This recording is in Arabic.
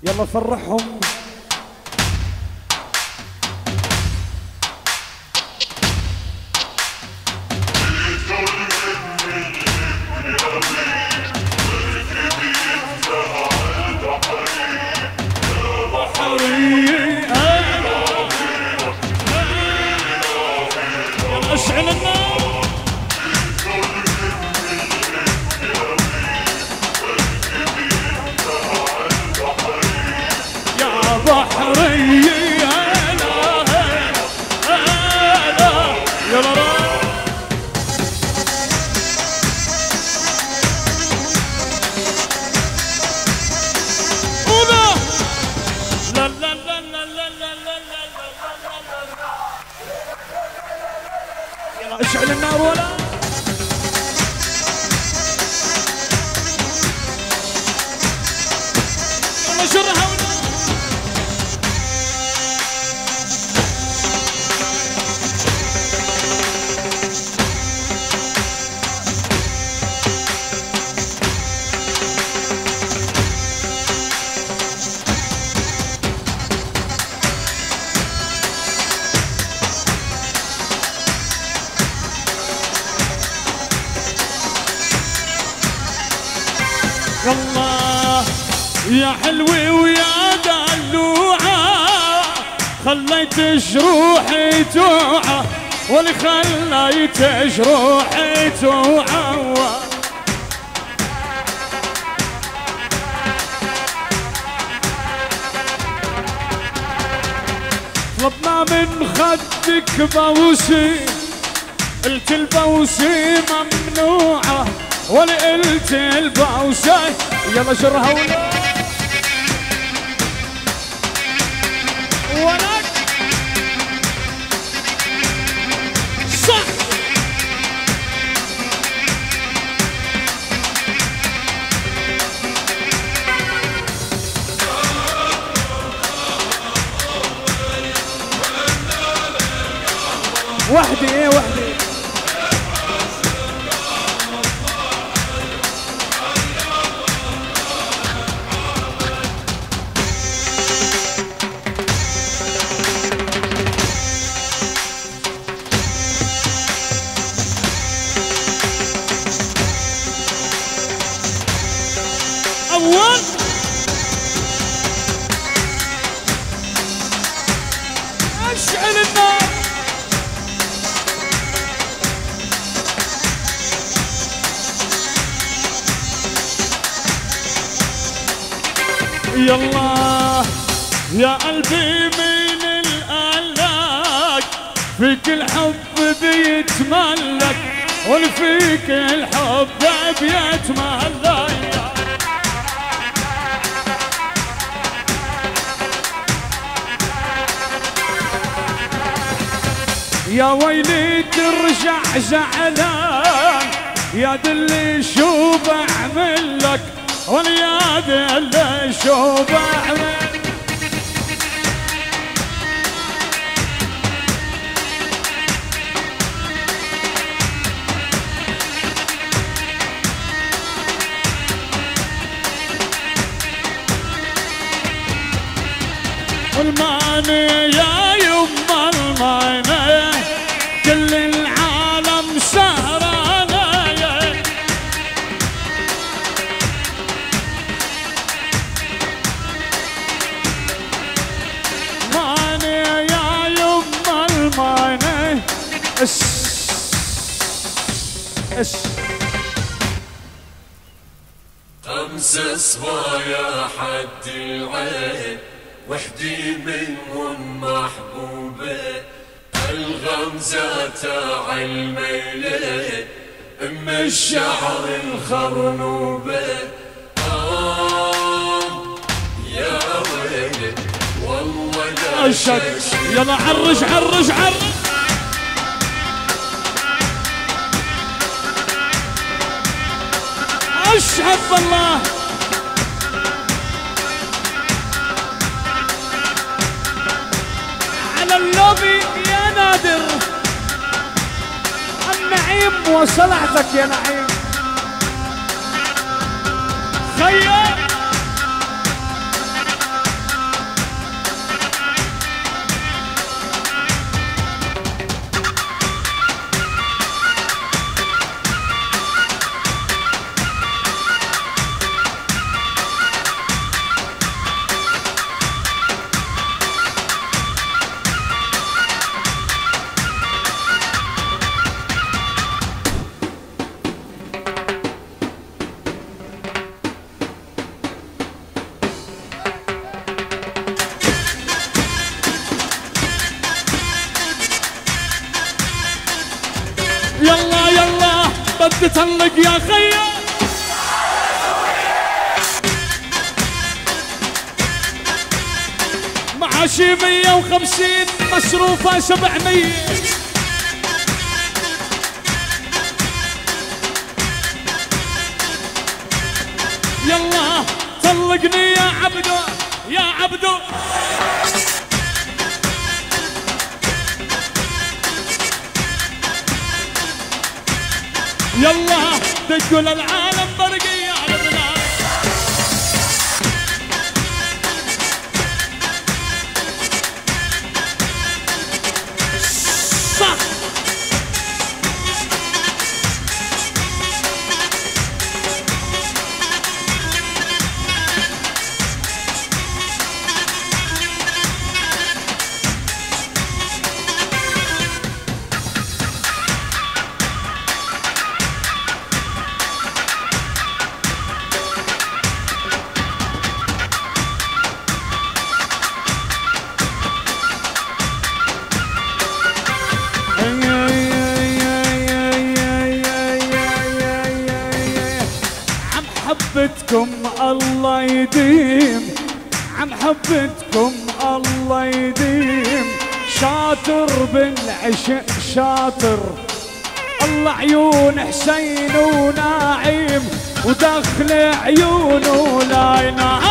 يلا فرحهم. اشعل النار يا بحري هلا هلا يلا اشعل النار ولا يلا شرها ولا الله يا حلوي ويا دلوعة خليت جروحي توعى واللي خليت جروحي توعى طلبنا من خدك بوسي قلت البوسي ممنوعة ولقلت البوسة يلا شرها ولك صح وحدي وحدي اشعل النار يلا يا قلبي من الآلاك فيك الحب بيتملك والفيك الحب بيتملك يا ويلي ترجع زعلان يا دلي شو بعمل لك ويا دلي شو بعمل الماني يا يما الماني كل العالم سهرانة ماني يا يما الماني خمسة صبايا حد العين وحدي منهم محبوبة الغمزة تاع الميلة ام الشعر الخرنوبة يا ويلي والله لا شك يلا عرج عرج عرج اشهد بالله على اللوبي يا نادر النعيم وصلعتك يا نعيم خير طلق يا خيال. معاشي 150 مصروفه 700. يلا طلقني يا عبدو يا عبدو. يلا دقوا للعالم برقي يا لبنان. صح حبتكم الله يديم، عم حبتكم الله يديم. شاطر بالعشق شاطر، الله عيون حسين وناعيم، ودخل عيونه لا ينام.